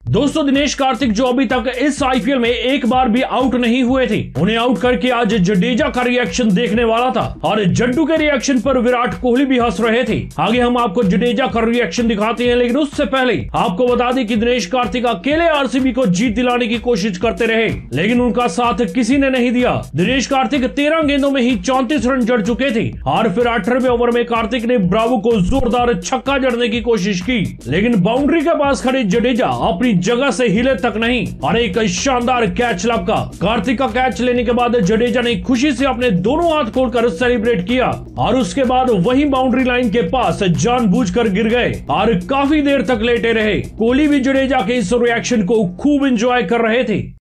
दोस्तों दिनेश कार्तिक जो अभी तक इस आईपीएल में एक बार भी आउट नहीं हुए थे, उन्हें आउट करके आज जडेजा का रिएक्शन देखने वाला था और जड्डू के रिएक्शन पर विराट कोहली भी हंस रहे थे। आगे हम आपको जडेजा का रिएक्शन दिखाते हैं, लेकिन उससे पहले आपको बता दें कि दिनेश कार्तिक अकेले आरसीबी को जीत दिलाने की कोशिश करते रहे, लेकिन उनका साथ किसी ने नहीं दिया। दिनेश कार्तिक 13 गेंदों में ही 34 रन जड़ चुके थे और फिर 18वें ओवर में कार्तिक ने ब्रावो को जोरदार छक्का जड़ने की कोशिश की, लेकिन बाउंड्री के पास खड़े जडेजा अपनी जगह से हिले तक नहीं और एक शानदार कैच लपका। कार्तिक का कैच लेने के बाद जडेजा ने खुशी से अपने दोनों हाथ खोलकर सेलिब्रेट किया और उसके बाद वही बाउंड्री लाइन के पास जानबूझकर गिर गए और काफी देर तक लेटे रहे। कोहली भी जडेजा के इस रिएक्शन को खूब एंजॉय कर रहे थे।